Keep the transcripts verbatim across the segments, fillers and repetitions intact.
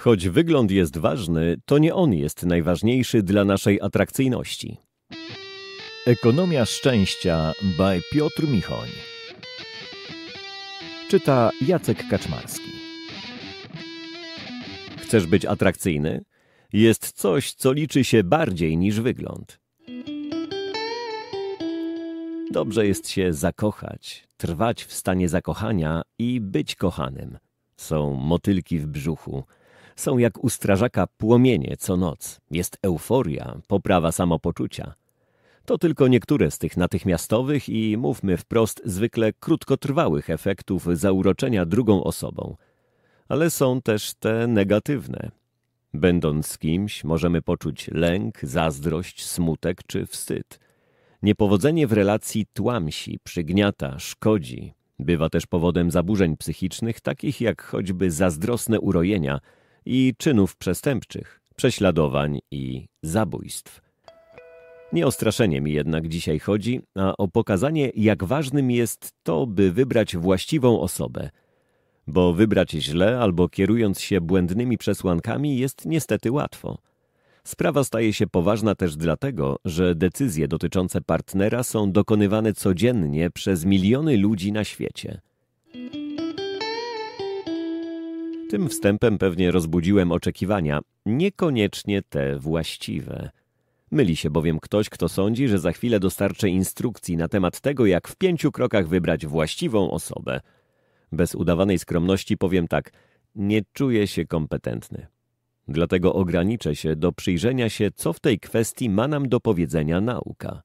Choć wygląd jest ważny, to nie on jest najważniejszy dla naszej atrakcyjności. Ekonomia szczęścia by Piotr Michoń. Czyta Jacek Kaczmarski. Chcesz być atrakcyjny? Jest coś, co liczy się bardziej niż wygląd. Dobrze jest się zakochać, trwać w stanie zakochania i być kochanym. Są motylki w brzuchu. Są jak u strażaka płomienie co noc. Jest euforia, poprawa samopoczucia. To tylko niektóre z tych natychmiastowych i, mówmy wprost, zwykle krótkotrwałych efektów zauroczenia drugą osobą. Ale są też te negatywne. Będąc z kimś, możemy poczuć lęk, zazdrość, smutek czy wstyd. Niepowodzenie w relacji tłamsi, przygniata, szkodzi. Bywa też powodem zaburzeń psychicznych, takich jak choćby zazdrosne urojenia i czynów przestępczych, prześladowań i zabójstw. Nie o straszenie mi jednak dzisiaj chodzi, a o pokazanie, jak ważnym jest to, by wybrać właściwą osobę. Bo wybrać źle albo kierując się błędnymi przesłankami jest niestety łatwo. Sprawa staje się poważna też dlatego, że decyzje dotyczące partnera są dokonywane codziennie przez miliony ludzi na świecie. Tym wstępem pewnie rozbudziłem oczekiwania, niekoniecznie te właściwe. Myli się bowiem ktoś, kto sądzi, że za chwilę dostarczę instrukcji na temat tego, jak w pięciu krokach wybrać właściwą osobę. Bez udawanej skromności powiem tak, nie czuję się kompetentny. Dlatego ograniczę się do przyjrzenia się, co w tej kwestii ma nam do powiedzenia nauka.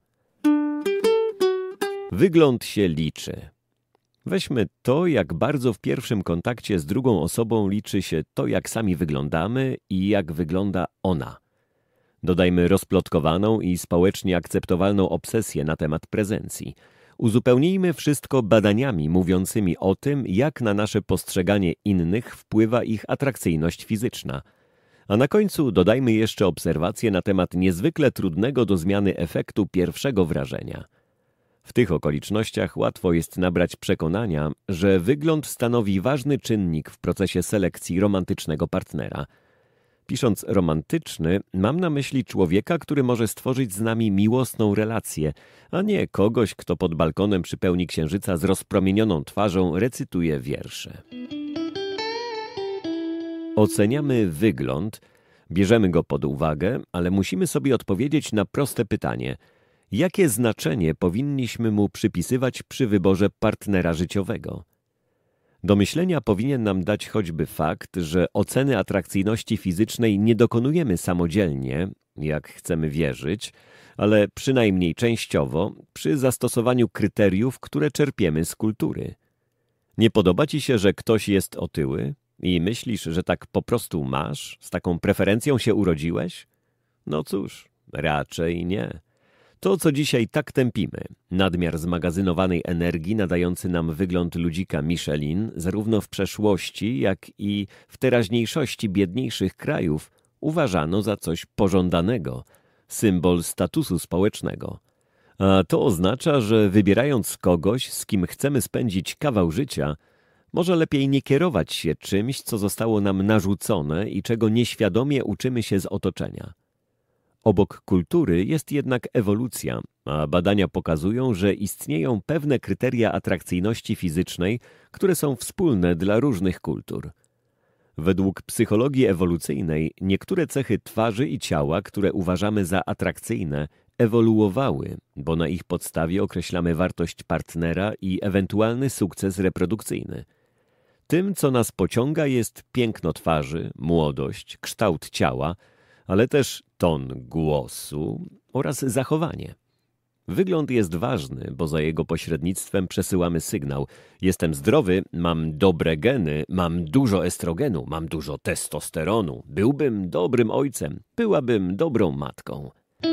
Wygląd się liczy. Weźmy to, jak bardzo w pierwszym kontakcie z drugą osobą liczy się to, jak sami wyglądamy i jak wygląda ona. Dodajmy rozplotkowaną i społecznie akceptowalną obsesję na temat prezencji. Uzupełnijmy wszystko badaniami mówiącymi o tym, jak na nasze postrzeganie innych wpływa ich atrakcyjność fizyczna. A na końcu dodajmy jeszcze obserwacje na temat niezwykle trudnego do zmiany efektu pierwszego wrażenia. W tych okolicznościach łatwo jest nabrać przekonania, że wygląd stanowi ważny czynnik w procesie selekcji romantycznego partnera. Pisząc romantyczny, mam na myśli człowieka, który może stworzyć z nami miłosną relację, a nie kogoś, kto pod balkonem przy pełni księżyca z rozpromienioną twarzą recytuje wiersze. Oceniamy wygląd, bierzemy go pod uwagę, ale musimy sobie odpowiedzieć na proste pytanie: jakie znaczenie powinniśmy mu przypisywać przy wyborze partnera życiowego? Do myślenia powinien nam dać choćby fakt, że oceny atrakcyjności fizycznej nie dokonujemy samodzielnie, jak chcemy wierzyć, ale przynajmniej częściowo przy zastosowaniu kryteriów, które czerpiemy z kultury. Nie podoba ci się, że ktoś jest otyły i myślisz, że tak po prostu masz, z taką preferencją się urodziłeś? No cóż, raczej nie. To, co dzisiaj tak tępimy, nadmiar zmagazynowanej energii nadający nam wygląd ludzika Michelin, zarówno w przeszłości, jak i w teraźniejszości biedniejszych krajów, uważano za coś pożądanego, symbol statusu społecznego. A to oznacza, że wybierając kogoś, z kim chcemy spędzić kawał życia, może lepiej nie kierować się czymś, co zostało nam narzucone i czego nieświadomie uczymy się z otoczenia. Obok kultury jest jednak ewolucja, a badania pokazują, że istnieją pewne kryteria atrakcyjności fizycznej, które są wspólne dla różnych kultur. Według psychologii ewolucyjnej niektóre cechy twarzy i ciała, które uważamy za atrakcyjne, ewoluowały, bo na ich podstawie określamy wartość partnera i ewentualny sukces reprodukcyjny. Tym, co nas pociąga, jest piękno twarzy, młodość, kształt ciała, ale też ton głosu oraz zachowanie. Wygląd jest ważny, bo za jego pośrednictwem przesyłamy sygnał: jestem zdrowy, mam dobre geny, mam dużo estrogenu, mam dużo testosteronu, byłbym dobrym ojcem, byłabym dobrą matką.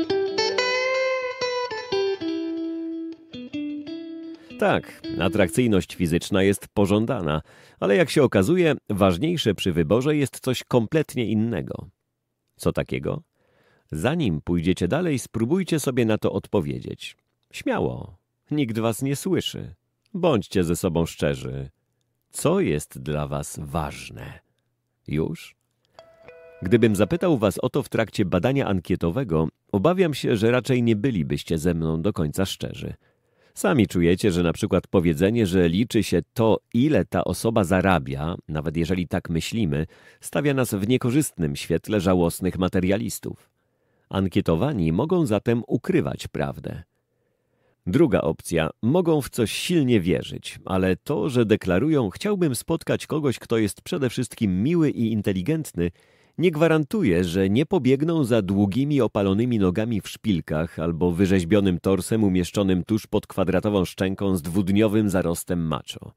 Tak, atrakcyjność fizyczna jest pożądana, ale jak się okazuje, ważniejsze przy wyborze jest coś kompletnie innego. Co takiego? Zanim pójdziecie dalej, spróbujcie sobie na to odpowiedzieć. Śmiało, nikt was nie słyszy. Bądźcie ze sobą szczerzy. Co jest dla was ważne? Już? Gdybym zapytał was o to w trakcie badania ankietowego, obawiam się, że raczej nie bylibyście ze mną do końca szczerzy. Sami czujecie, że na przykład powiedzenie, że liczy się to, ile ta osoba zarabia, nawet jeżeli tak myślimy, stawia nas w niekorzystnym świetle żałosnych materialistów. Ankietowani mogą zatem ukrywać prawdę. Druga opcja. Mogą w coś silnie wierzyć, ale to, że deklarują chciałbym spotkać kogoś, kto jest przede wszystkim miły i inteligentny, nie gwarantuje, że nie pobiegną za długimi, opalonymi nogami w szpilkach albo wyrzeźbionym torsem umieszczonym tuż pod kwadratową szczęką z dwudniowym zarostem macho.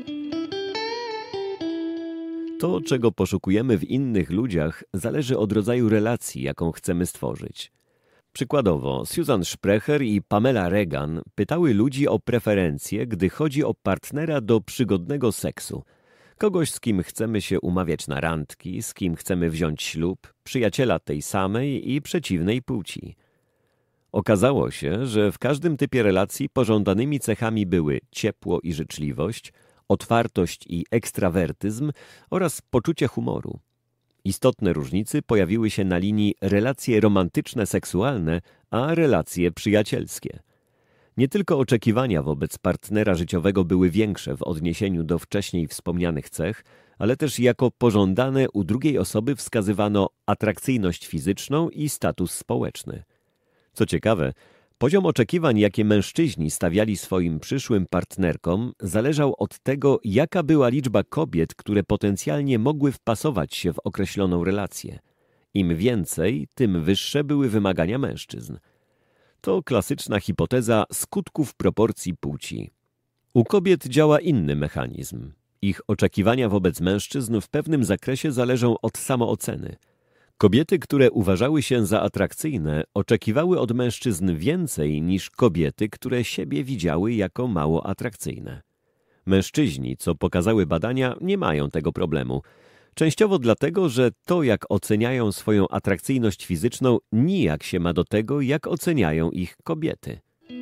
To, czego poszukujemy w innych ludziach, zależy od rodzaju relacji, jaką chcemy stworzyć. Przykładowo, Susan Sprecher i Pamela Regan pytały ludzi o preferencje, gdy chodzi o partnera do przygodnego seksu. Kogoś, z kim chcemy się umawiać na randki, z kim chcemy wziąć ślub, przyjaciela tej samej i przeciwnej płci. Okazało się, że w każdym typie relacji pożądanymi cechami były ciepło i życzliwość, otwartość i ekstrawertyzm oraz poczucie humoru. Istotne różnice pojawiły się na linii relacje romantyczne, seksualne, a relacje przyjacielskie. Nie tylko oczekiwania wobec partnera życiowego były większe w odniesieniu do wcześniej wspomnianych cech, ale też jako pożądane u drugiej osoby wskazywano atrakcyjność fizyczną i status społeczny. Co ciekawe, poziom oczekiwań, jakie mężczyźni stawiali swoim przyszłym partnerkom, zależał od tego, jaka była liczba kobiet, które potencjalnie mogły wpasować się w określoną relację. Im więcej, tym wyższe były wymagania mężczyzn. To klasyczna hipoteza skutków proporcji płci. U kobiet działa inny mechanizm. Ich oczekiwania wobec mężczyzn w pewnym zakresie zależą od samooceny. Kobiety, które uważały się za atrakcyjne, oczekiwały od mężczyzn więcej niż kobiety, które siebie widziały jako mało atrakcyjne. Mężczyźni, co pokazały badania, nie mają tego problemu. Częściowo dlatego, że to, jak oceniają swoją atrakcyjność fizyczną, nijak się ma do tego, jak oceniają ich kobiety.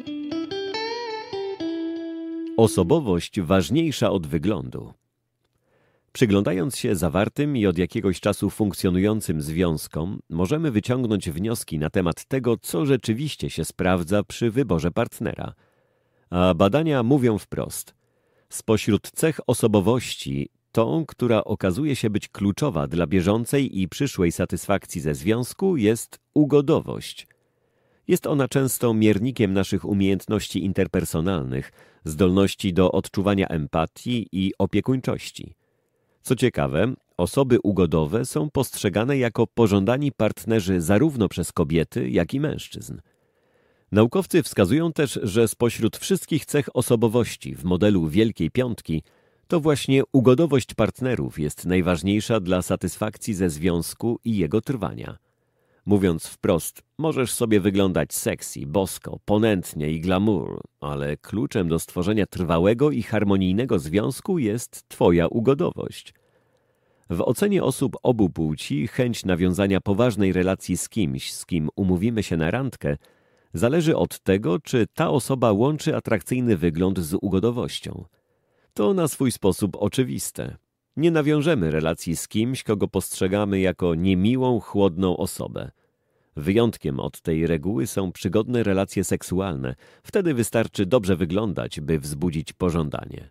Osobowość ważniejsza od wyglądu. Przyglądając się zawartym i od jakiegoś czasu funkcjonującym związkom, możemy wyciągnąć wnioski na temat tego, co rzeczywiście się sprawdza przy wyborze partnera. A badania mówią wprost. Spośród cech osobowości, tą, która okazuje się być kluczowa dla bieżącej i przyszłej satysfakcji ze związku, jest ugodowość. Jest ona często miernikiem naszych umiejętności interpersonalnych, zdolności do odczuwania empatii i opiekuńczości. Co ciekawe, osoby ugodowe są postrzegane jako pożądani partnerzy zarówno przez kobiety, jak i mężczyzn. Naukowcy wskazują też, że spośród wszystkich cech osobowości w modelu Wielkiej Piątki to właśnie ugodowość partnerów jest najważniejsza dla satysfakcji ze związku i jego trwania. Mówiąc wprost, możesz sobie wyglądać sexy, bosko, ponętnie i glamour, ale kluczem do stworzenia trwałego i harmonijnego związku jest twoja ugodowość. W ocenie osób obu płci chęć nawiązania poważnej relacji z kimś, z kim umówimy się na randkę, zależy od tego, czy ta osoba łączy atrakcyjny wygląd z ugodowością. To na swój sposób oczywiste. Nie nawiążemy relacji z kimś, kogo postrzegamy jako niemiłą, chłodną osobę. Wyjątkiem od tej reguły są przygodne relacje seksualne. Wtedy wystarczy dobrze wyglądać, by wzbudzić pożądanie.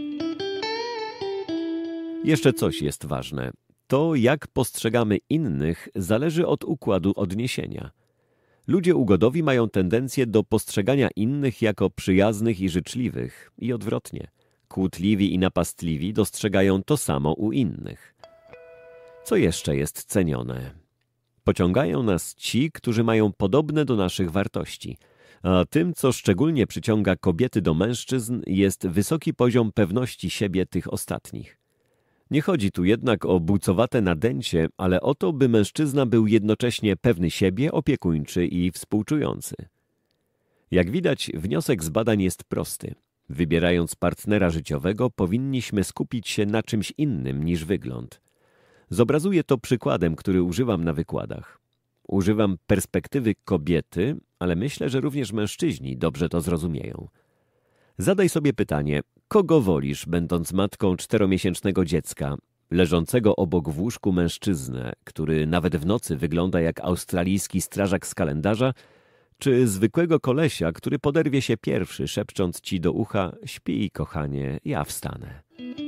Jeszcze coś jest ważne. To, jak postrzegamy innych, zależy od układu odniesienia. Ludzie ugodowi mają tendencję do postrzegania innych jako przyjaznych i życzliwych i odwrotnie. Kłótliwi i napastliwi dostrzegają to samo u innych. Co jeszcze jest cenione? Pociągają nas ci, którzy mają podobne do naszych wartości, a tym, co szczególnie przyciąga kobiety do mężczyzn, jest wysoki poziom pewności siebie tych ostatnich. Nie chodzi tu jednak o bucowate nadęcie, ale o to, by mężczyzna był jednocześnie pewny siebie, opiekuńczy i współczujący. Jak widać, wniosek z badań jest prosty. Wybierając partnera życiowego, powinniśmy skupić się na czymś innym niż wygląd. Zobrazuję to przykładem, który używam na wykładach. Używam perspektywy kobiety, ale myślę, że również mężczyźni dobrze to zrozumieją. Zadaj sobie pytanie, kogo wolisz, będąc matką czteromiesięcznego dziecka? leżącego obok w łóżku mężczyznę, który nawet w nocy wygląda jak australijski strażak z kalendarza, czy zwykłego kolesia, który poderwie się pierwszy, szepcząc ci do ucha: śpij, kochanie, ja wstanę.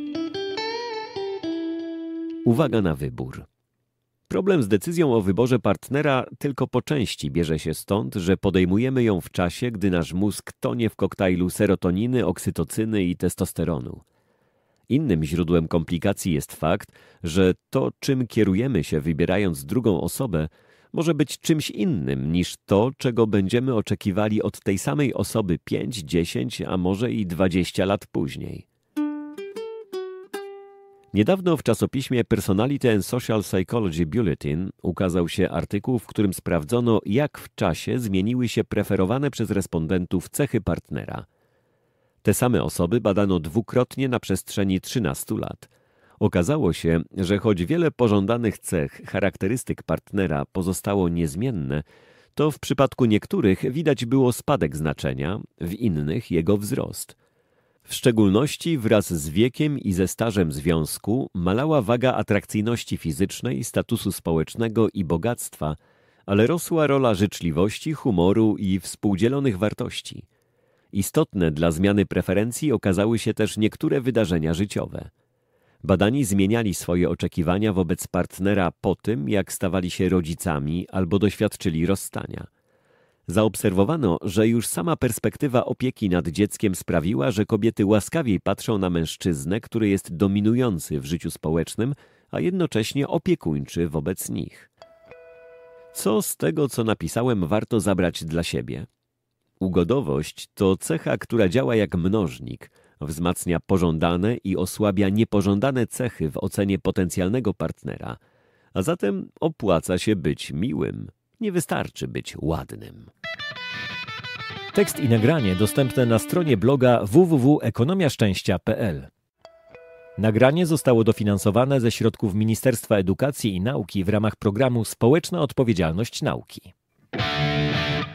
Uwaga na wybór. Problem z decyzją o wyborze partnera tylko po części bierze się stąd, że podejmujemy ją w czasie, gdy nasz mózg tonie w koktajlu serotoniny, oksytocyny i testosteronu. Innym źródłem komplikacji jest fakt, że to, czym kierujemy się wybierając drugą osobę, może być czymś innym niż to, czego będziemy oczekiwali od tej samej osoby pięć, dziesięć, a może i dwadzieścia lat później. Niedawno w czasopiśmie Personality and Social Psychology Bulletin ukazał się artykuł, w którym sprawdzono, jak w czasie zmieniły się preferowane przez respondentów cechy partnera. Te same osoby badano dwukrotnie na przestrzeni trzynastu lat. Okazało się, że choć wiele pożądanych cech, charakterystyk partnera pozostało niezmienne, to w przypadku niektórych widać było spadek znaczenia, w innych jego wzrost. W szczególności wraz z wiekiem i ze stażem związku malała waga atrakcyjności fizycznej, statusu społecznego i bogactwa, ale rosła rola życzliwości, humoru i współdzielonych wartości. Istotne dla zmiany preferencji okazały się też niektóre wydarzenia życiowe. Badani zmieniali swoje oczekiwania wobec partnera po tym, jak stawali się rodzicami albo doświadczyli rozstania. Zaobserwowano, że już sama perspektywa opieki nad dzieckiem sprawiła, że kobiety łaskawiej patrzą na mężczyznę, który jest dominujący w życiu społecznym, a jednocześnie opiekuńczy wobec nich. Co z tego, co napisałem, warto zabrać dla siebie? Ugodowość to cecha, która działa jak mnożnik, wzmacnia pożądane i osłabia niepożądane cechy w ocenie potencjalnego partnera, a zatem opłaca się być miłym. Nie wystarczy być ładnym. Tekst i nagranie dostępne na stronie bloga w w w kropka ekonomia szczęścia kropka p l. Nagranie zostało dofinansowane ze środków Ministerstwa Edukacji i Nauki w ramach programu Społeczna Odpowiedzialność Nauki.